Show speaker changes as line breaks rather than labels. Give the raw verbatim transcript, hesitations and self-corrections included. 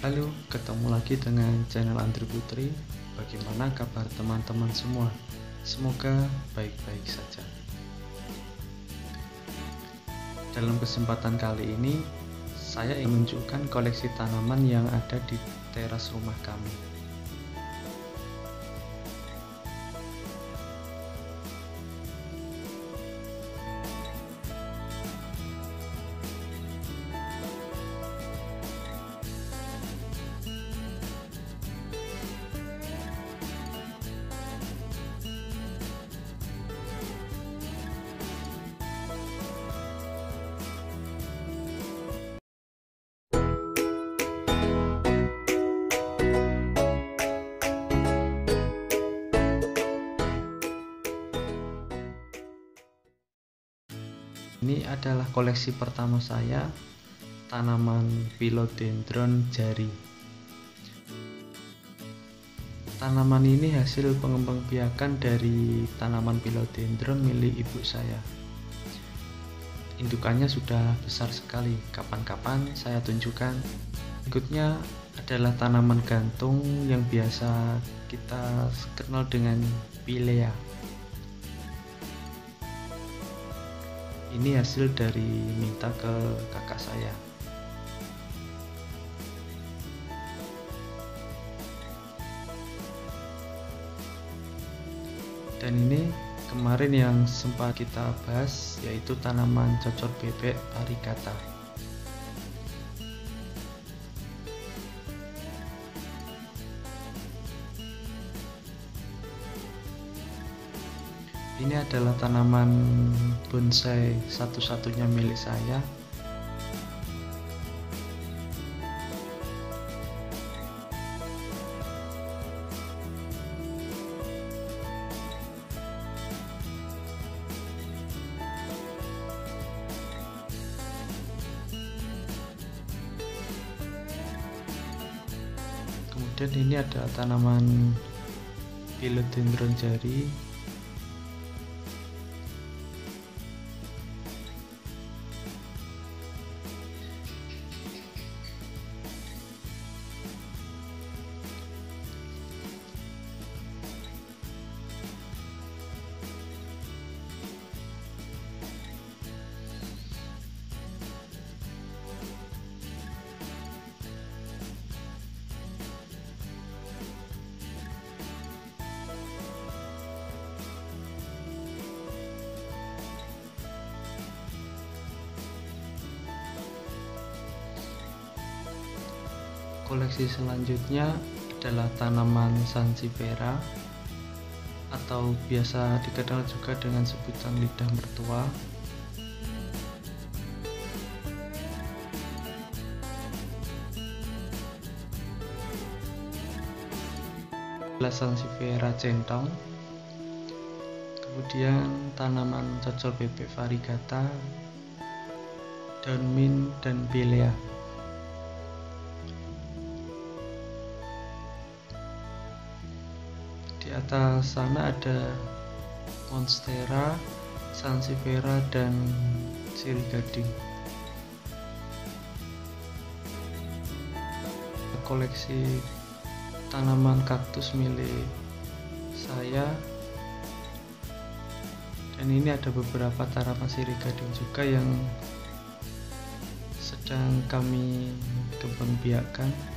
Halo, ketemu lagi dengan channel Andri Putri. Bagaimana kabar teman-teman semua? Semoga baik-baik saja. Dalam kesempatan kali ini, saya ingin menunjukkan koleksi tanaman yang ada di teras rumah kami. Ini adalah koleksi pertama saya, tanaman Philodendron jari. Tanaman ini hasil pengembangbiakan dari tanaman Philodendron milik ibu saya. Indukannya sudah besar sekali, kapan-kapan saya tunjukkan. Berikutnya adalah tanaman gantung yang biasa kita kenal dengan Pilea. Ini hasil dari minta ke kakak saya. Dan ini kemarin yang sempat kita bahas, yaitu tanaman cocor bebek Varigata. Ini adalah tanaman bonsai satu-satunya milik saya. Kemudian ini ada tanaman Philodendron jari. Koleksi selanjutnya adalah tanaman Sansevieria atau biasa dikenal juga dengan sebutan lidah mertua. Sansevieria centong. Kemudian tanaman cocor bebek Varigata, daun mint dan Pilea. Di atas sana ada Monstera, Sansevieria dan Sirih Gading. Koleksi tanaman kaktus milik saya, dan ini ada beberapa tanaman Sirih Gading juga yang sedang kami kembangbiakkan.